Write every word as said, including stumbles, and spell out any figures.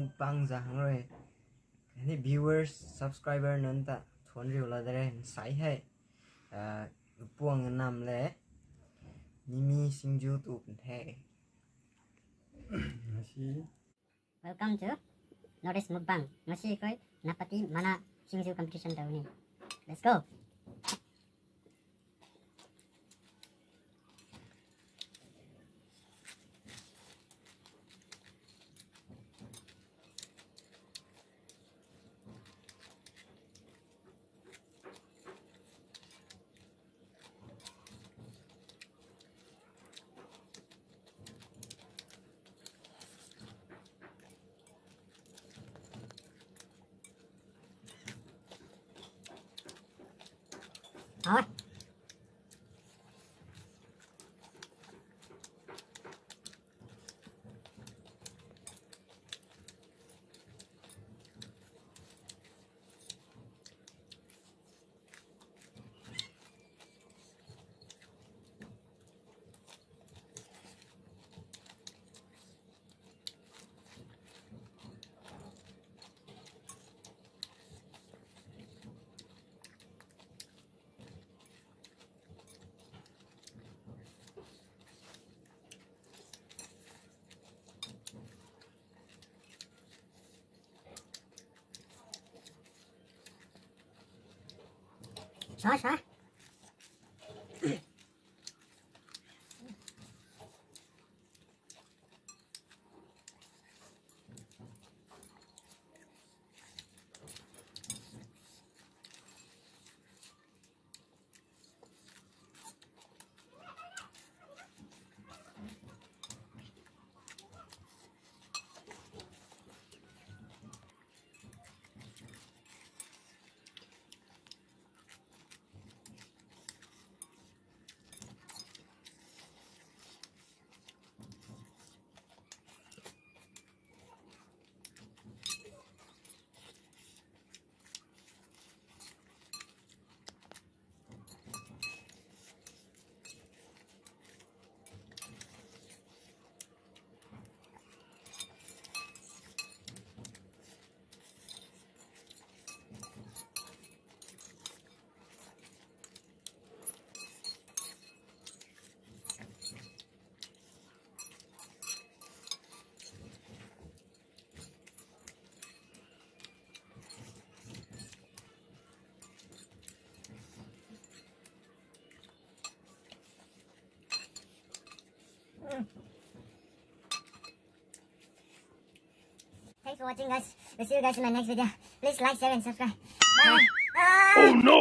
mukbang jang rồi. Any viewers, subscriber nanta thon riu la dare sai hai. À puang nam le. Mimi singju tu hai. Welcome to Notice Mukbang. Masih koi napati mana singju competition tahun ini. Let's go. Thôi. Xóa xóa. Thanks for watching, guys. We'll see you guys in my next video. Please like, share, and subscribe. Bye. Oh no!